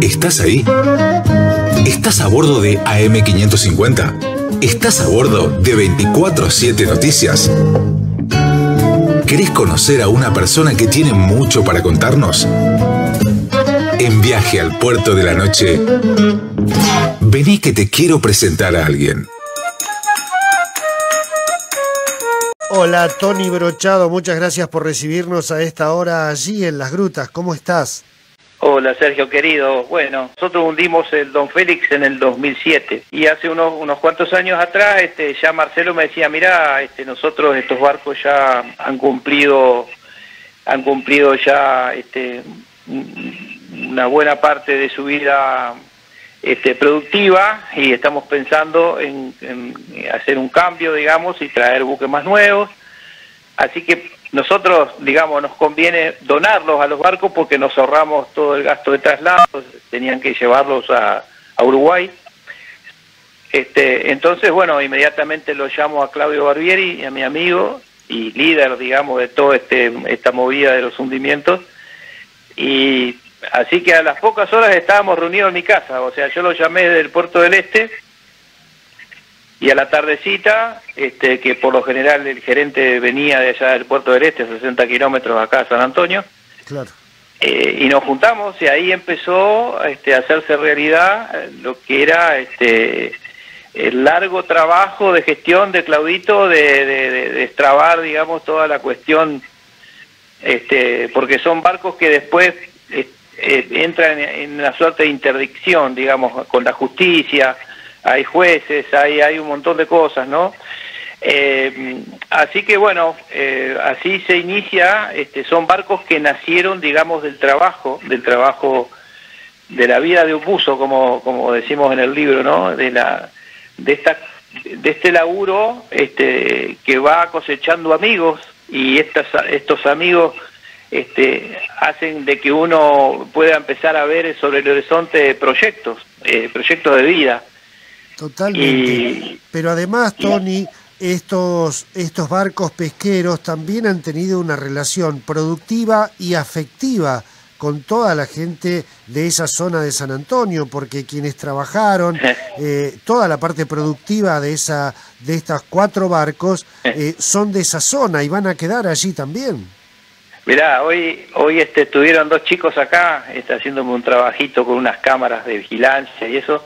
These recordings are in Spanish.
¿Estás ahí? ¿Estás a bordo de AM550? ¿Estás a bordo de 24/7 Noticias? ¿Querés conocer a una persona que tiene mucho para contarnos? En Viaje al Puerto de la Noche, vení que te quiero presentar a alguien. Hola, Tony Brochado, muchas gracias por recibirnos a esta hora allí en Las Grutas. ¿Cómo estás? Hola Sergio querido, bueno, nosotros hundimos el Don Félix en el 2007 y hace unos cuantos años atrás ya Marcelo me decía, mirá, nosotros estos barcos ya han cumplido ya una buena parte de su vida productiva y estamos pensando en hacer un cambio, digamos, y traer buques más nuevos, así que nosotros, digamos, nos conviene donarlos a los barcos porque nos ahorramos todo el gasto de traslado, tenían que llevarlos a Uruguay. Entonces, bueno, inmediatamente lo llamo a Claudio Barbieri, a mi amigo y líder, digamos, de toda esta movida de los hundimientos. Y así que a las pocas horas estábamos reunidos en mi casa, o sea, yo lo llamé del Puerto del Este. Y a la tardecita, que por lo general el gerente venía de allá del Puerto del Este, 60 kilómetros acá a San Antonio, claro. Y nos juntamos y ahí empezó a hacerse realidad lo que era el largo trabajo de gestión de Claudito, de destrabar, digamos, toda la cuestión, porque son barcos que después entran en una suerte de interdicción, digamos, con la justicia. Hay jueces, hay un montón de cosas, ¿no? Así que bueno, así se inicia, son barcos que nacieron, digamos, del trabajo de la vida de un buzo, como decimos en el libro, ¿no? De este laburo que va cosechando amigos y estos amigos hacen de que uno pueda empezar a ver sobre el horizonte proyectos de vida. Totalmente. Pero además, Tony, estos barcos pesqueros también han tenido una relación productiva y afectiva con toda la gente de esa zona de San Antonio, porque quienes trabajaron, toda la parte productiva de estas 4 barcos son de esa zona y van a quedar allí también. Mirá, hoy estuvieron 2 chicos acá, haciéndome un trabajito con unas cámaras de vigilancia y eso.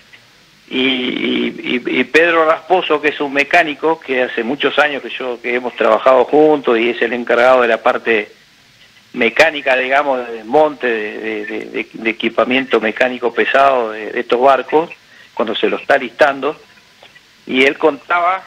Y Pedro Rasposo, que es un mecánico que hace muchos años que hemos trabajado juntos y es el encargado de la parte mecánica, digamos, de desmonte de equipamiento mecánico pesado de estos barcos, cuando se lo está listando, y él contaba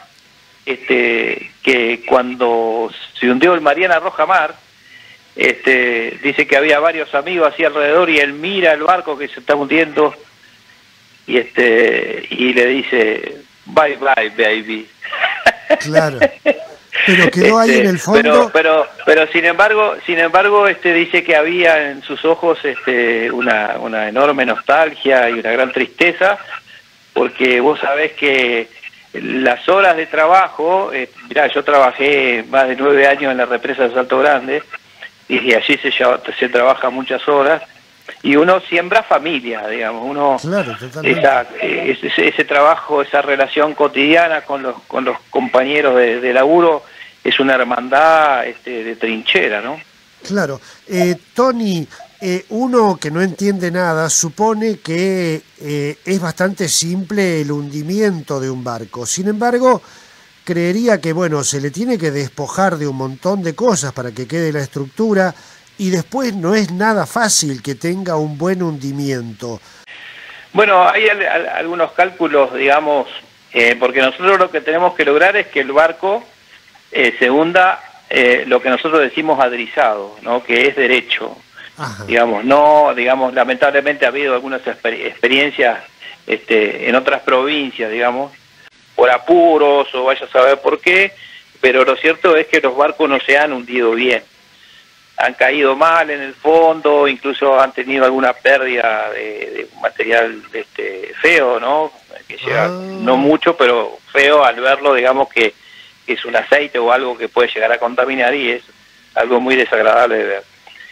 que cuando se hundió el Mariana Roja Mar, dice que había varios amigos así alrededor y él mira el barco que se está hundiendo y le dice bye bye baby. Claro, pero quedó ahí en el fondo. Pero sin embargo dice que había en sus ojos una enorme nostalgia y una gran tristeza, porque vos sabés que las horas de trabajo, mirá, yo trabajé más de 9 años en la represa de Salto Grande y allí se trabaja muchas horas. Y uno siembra familia, digamos, claro, ese trabajo, esa relación cotidiana con los compañeros de laburo es una hermandad de trinchera, ¿no? Claro. Tony, uno que no entiende nada supone que es bastante simple el hundimiento de un barco. Sin embargo, creería que, bueno, se le tiene que despojar de un montón de cosas para que quede la estructura. Y después no es nada fácil que tenga un buen hundimiento. Bueno, hay algunos cálculos, digamos, porque nosotros lo que tenemos que lograr es que el barco se hunda lo que nosotros decimos adrizado, ¿no? Que es derecho. Ajá. Digamos, lamentablemente ha habido algunas experiencias en otras provincias, digamos, por apuros o vaya a saber por qué, pero lo cierto es que los barcos no se han hundido bien. Han caído mal en el fondo, incluso han tenido alguna pérdida de material feo, ¿no? Que llega, no mucho, pero feo al verlo, digamos que es un aceite o algo que puede llegar a contaminar y es algo muy desagradable de ver.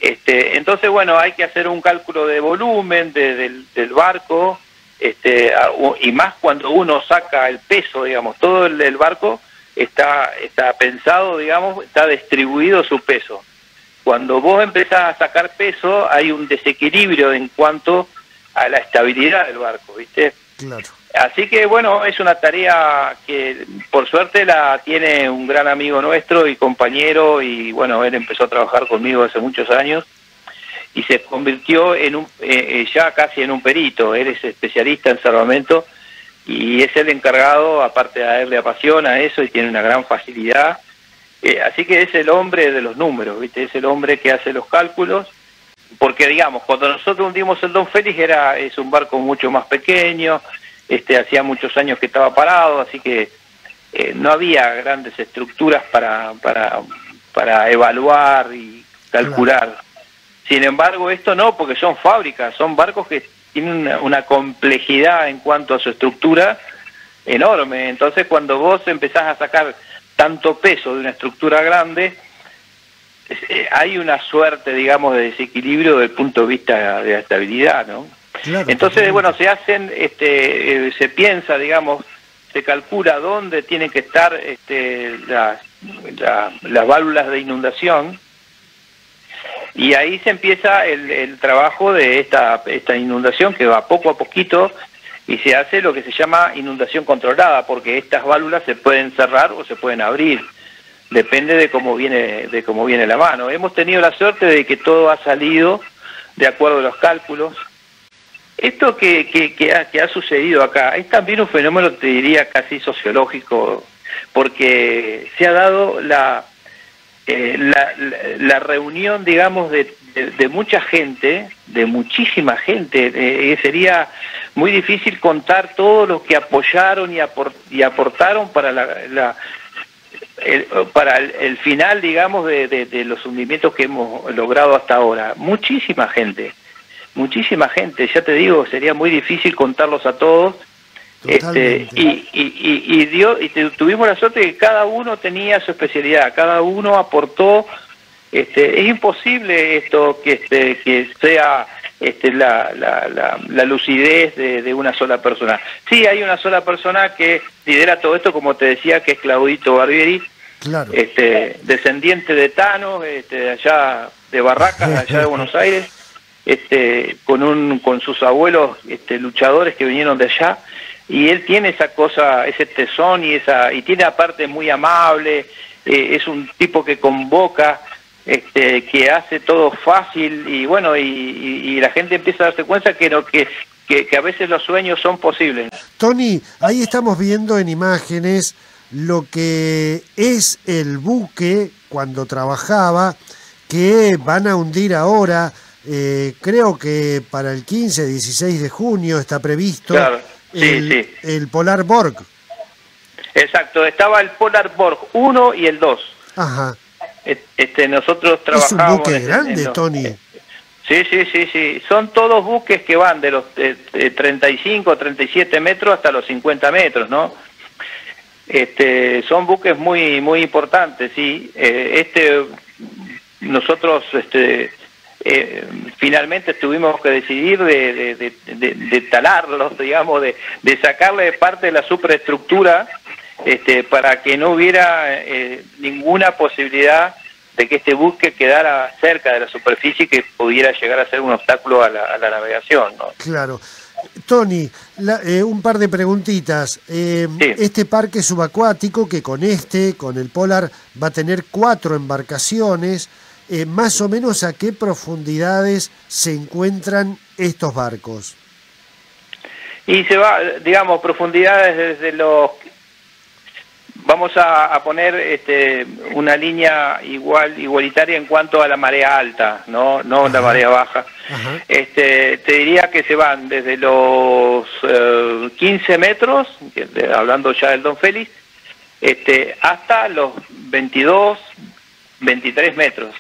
Entonces, bueno, hay que hacer un cálculo de volumen del barco, y más cuando uno saca el peso, digamos, todo el barco está pensado, digamos, está distribuido su peso. Cuando vos empezás a sacar peso, hay un desequilibrio en cuanto a la estabilidad del barco, ¿viste? Claro. Así que, bueno, es una tarea que, por suerte, la tiene un gran amigo nuestro y compañero, y, bueno, él empezó a trabajar conmigo hace muchos años, y se convirtió en ya casi en un perito. Él es especialista en salvamento, y es el encargado, aparte de a él le apasiona eso, y tiene una gran facilidad. Así que es el hombre de los números, ¿viste? Es el hombre que hace los cálculos, porque, digamos, cuando nosotros hundimos el Don Félix es un barco mucho más pequeño, hacía muchos años que estaba parado, así que no había grandes estructuras para evaluar y calcular. Claro. Sin embargo, esto no, porque son fábricas, son barcos que tienen una complejidad en cuanto a su estructura enorme. Entonces, cuando vos empezás a sacar tanto peso de una estructura grande, hay una suerte, digamos, de desequilibrio desde el punto de vista de la estabilidad, ¿no? Claro, entonces, bueno, se hacen, se piensa, digamos, se calcula dónde tienen que estar las válvulas de inundación, y ahí se empieza el trabajo de esta inundación, que va poco a poquito, y se hace lo que se llama inundación controlada, porque estas válvulas se pueden cerrar o se pueden abrir, depende de cómo viene la mano. Hemos tenido la suerte de que todo ha salido de acuerdo a los cálculos. Esto que ha sucedido acá es también un fenómeno, te diría, casi sociológico, porque se ha dado la reunión, digamos, de mucha gente, de muchísima gente. Sería muy difícil contar todos los que apoyaron y aportaron para para el final, digamos, de los hundimientos que hemos logrado hasta ahora. Muchísima gente, ya te digo, sería muy difícil contarlos a todos. Tuvimos la suerte de que cada uno tenía su especialidad, cada uno aportó. Es imposible esto que sea la lucidez de una sola persona. Sí, hay una sola persona que lidera todo esto, como te decía, que es Claudito Barbieri, claro. Descendiente de Tano, allá de Barracas, allá de Buenos Aires, con sus abuelos luchadores que vinieron de allá, y él tiene esa cosa, ese tesón y tiene aparte muy amable, es un tipo que convoca, que hace todo fácil, y bueno, y la gente empieza a darse cuenta que a veces los sueños son posibles. Tony, ahí estamos viendo en imágenes lo que es el buque cuando trabajaba, que van a hundir ahora, creo que para el 15-16 de junio está previsto. Claro. Sí. El Polar Borg. Exacto, estaba el Polar Borg 1 y el 2. Ajá. Nosotros trabajamos... Es un buque grande, Tony. Sí. Son todos buques que van de los 35, 37 metros hasta los 50 metros, ¿no? Son buques muy muy importantes, sí. Nosotros finalmente tuvimos que decidir de talarlos, digamos, de sacarle parte de la superestructura, para que no hubiera ninguna posibilidad de que este buque quedara cerca de la superficie, que pudiera llegar a ser un obstáculo a la navegación, ¿no? Claro. Tony, un par de preguntitas. Sí. Este parque subacuático, que con el Polar, va a tener 4 embarcaciones, más o menos ¿a qué profundidades se encuentran estos barcos? Y se va, digamos, profundidades desde los... Vamos a poner una línea igualitaria en cuanto a la marea alta, no la marea baja. Ajá. Te diría que se van desde los 15 metros, hablando ya del Don Félix, hasta los 22, 23 metros.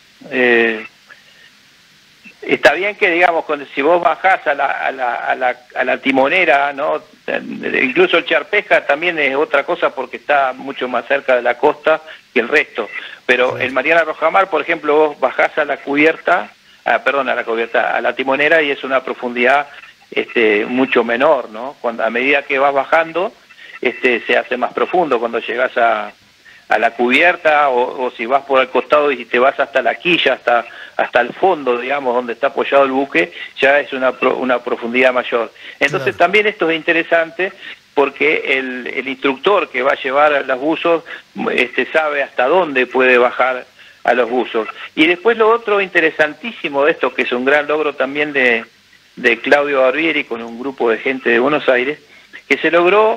Está bien que, digamos, si vos bajás a la timonera, ¿no? Incluso el Charpesca también es otra cosa, porque está mucho más cerca de la costa que el resto. Pero el Mariana Rojamar, por ejemplo, vos bajás a la cubierta, a la cubierta, a la timonera, y es una profundidad mucho menor, ¿no? Cuando a medida que vas bajando, se hace más profundo cuando llegas a la cubierta, o si vas por el costado y te vas hasta la quilla, hasta el fondo, digamos, donde está apoyado el buque, ya es una profundidad mayor. Entonces también esto es interesante, porque el instructor que va a llevar a los buzos sabe hasta dónde puede bajar a los buzos. Y después lo otro interesantísimo de esto, que es un gran logro también de Claudio Barbieri con un grupo de gente de Buenos Aires, que se logró,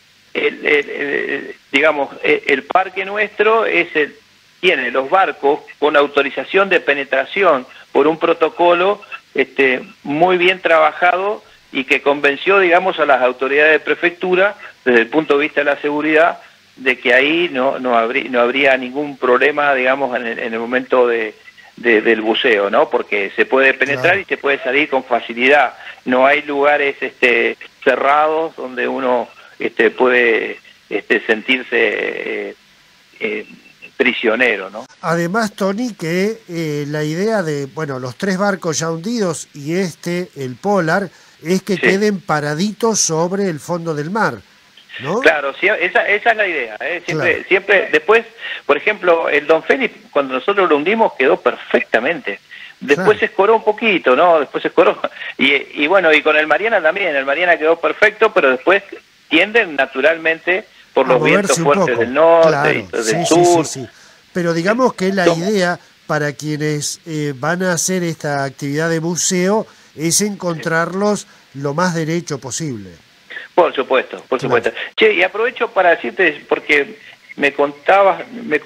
el parque nuestro tiene los barcos con autorización de penetración por un protocolo muy bien trabajado, y que convenció, digamos, a las autoridades de prefectura, desde el punto de vista de la seguridad, de que ahí no habría ningún problema, digamos, en el momento del buceo, ¿no? Porque se puede penetrar y se puede salir con facilidad. No hay lugares cerrados donde uno puede sentirse prisionero, ¿no? Además, Tony, que la idea de, los 3 barcos ya hundidos y el Polar, es que queden paraditos sobre el fondo del mar, ¿no? Claro, sí, esa es la idea, siempre, después, por ejemplo, el Don Félix, cuando nosotros lo hundimos, quedó perfectamente. Después se escoró un poquito, ¿no? Después se escoró. Y bueno, y con el Mariana también, el Mariana quedó perfecto, pero después tienden naturalmente por los vientos fuertes del norte y del sur. Sí. Pero digamos que la idea para quienes van a hacer esta actividad de buceo es encontrarlos lo más derecho posible. Por supuesto. Che, y aprovecho para decirte, porque me contaba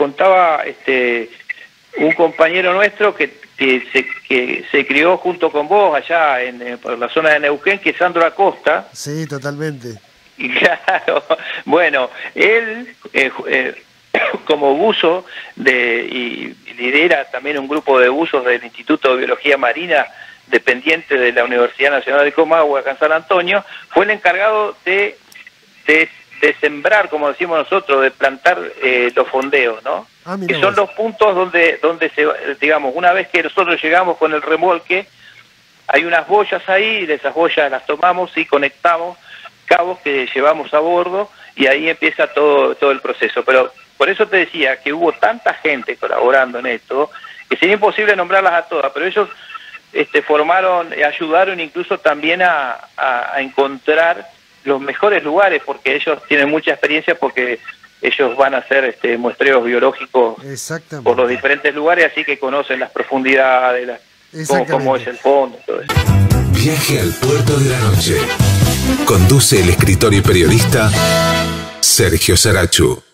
un compañero nuestro que se crió junto con vos allá por la zona de Neuquén, que es Sandro Acosta. Sí, totalmente. Y claro, bueno, él como buzo y lidera también un grupo de buzos del Instituto de Biología Marina, dependiente de la Universidad Nacional de Comahue, acá en San Antonio, fue el encargado de sembrar, como decimos nosotros, de plantar los fondeos, ¿no? Que son los puntos donde digamos, una vez que nosotros llegamos con el remolque, hay unas boyas ahí, y de esas boyas las tomamos y conectamos cabos que llevamos a bordo, y ahí empieza todo el proceso. Pero por eso te decía que hubo tanta gente colaborando en esto, que sería imposible nombrarlas a todas, pero ellos ayudaron incluso también a encontrar los mejores lugares, porque ellos tienen mucha experiencia, porque ellos van a hacer muestreos biológicos por los diferentes lugares, así que conocen las profundidades, cómo es el fondo, todo eso. Viaje al puerto de la noche. Conduce el escritor y periodista Sergio Sarachu.